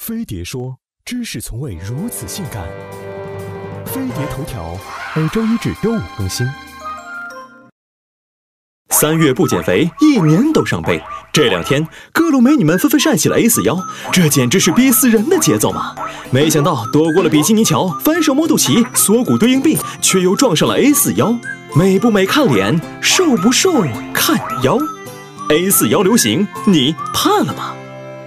飞碟说：知识从未如此性感。飞碟头条每周一至周五更新。 3月不减肥，1年都伤悲。这2天，各路美女们纷纷晒起了 A4 腰，这简直是逼死人的节奏嘛！没想到躲过了比基尼桥、反手摸肚脐、锁骨堆硬币，却又撞上了 A4 腰。美不美看脸，瘦不瘦看腰。A4 腰流行，你怕了吗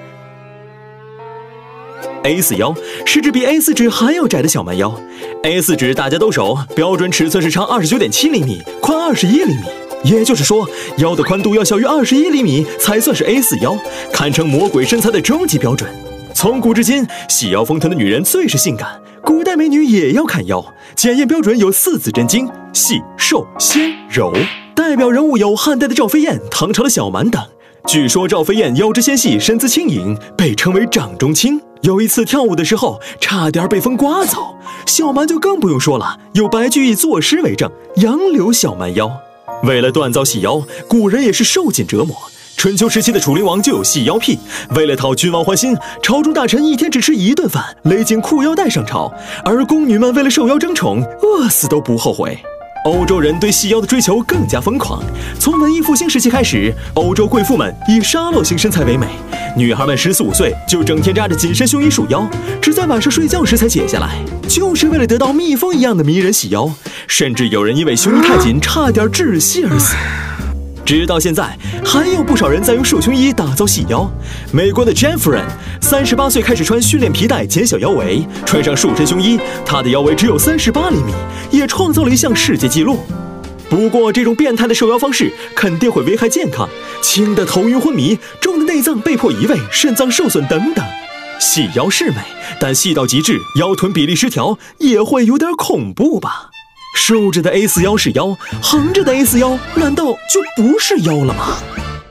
？A4 腰是指比 A4 纸还要窄的小蛮腰。A4 纸大家都熟，标准尺寸是长29.7厘米，宽21厘米。也就是说，腰的宽度要小于21厘米才算是 A4 腰，堪称魔鬼身材的终极标准。从古至今，细腰丰臀的女人最是性感，古代美女也要看腰。检验标准有4字真经：细、瘦、纤、柔。代表人物有汉代的赵飞燕、唐朝的小蛮等。据说赵飞燕腰肢纤细，身姿轻盈，被称为掌中轻。有一次跳舞的时候，差点被风刮走。小蛮就更不用说了，有白居易作诗为证：杨柳小蛮腰。为了锻造细腰，古人也是受尽折磨。春秋时期的楚灵王就有细腰癖，为了讨君王欢心，朝中大臣一天只吃1顿饭，勒紧裤腰带上朝，而宫女们为了受腰争宠，饿死都不后悔。欧洲人对细腰的追求更加疯狂。从文艺复兴时期开始，欧洲贵妇们以沙漏型身材为美，女孩们14、15岁就整天扎着紧身胸衣束腰，只在晚上睡觉时才解下来，就是为了得到蜜蜂一样的迷人细腰。甚至有人因为胸衣太紧，差点窒息而死。直到现在，还有不少人在用束胸衣打造细腰。美国的 Jen夫人38岁开始穿训练皮带减小腰围，穿上束身胸衣，她的腰围只有38厘米，也创造了一项世界纪录。不过，这种变态的瘦腰方式肯定会危害健康，轻的头晕昏迷，重的内脏被迫移位，肾脏受损等等。细腰是美，但细到极致，腰臀比例失调也会有点恐怖吧？竖着的 A4 腰是腰，横着的 A4 腰难道就不是腰了吗？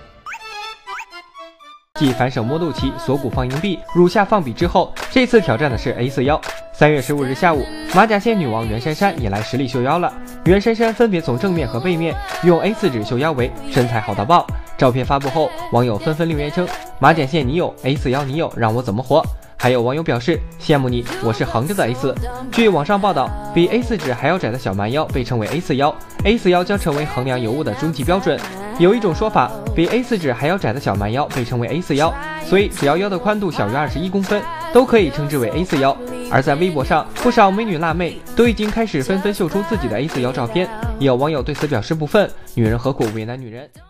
继反手摸肚脐、锁骨放硬币、乳下放笔之后，这次挑战的是 A4 腰。3月15日下午，马甲线女王袁姗姗也来实力秀腰了。袁姗姗分别从正面和背面用 A4 纸秀腰围，身材好到爆。照片发布后，网友纷纷留言称：“马甲线你有 ，A4 腰你有，让我怎么活？”还有网友表示羡慕你，我是横着的 A4。据网上报道，比 A4 纸还要窄的小蛮腰被称为 A4 腰，A4 腰将成为衡量尤物的终极标准。有一种说法，比 A4 纸还要窄的小蛮腰被称为 A4 腰，所以只要腰的宽度小于21公分，都可以称之为 A4 腰。而在微博上，不少美女辣妹都已经开始纷纷秀出自己的 A4 腰照片，也有网友对此表示不忿：女人何苦为难女人？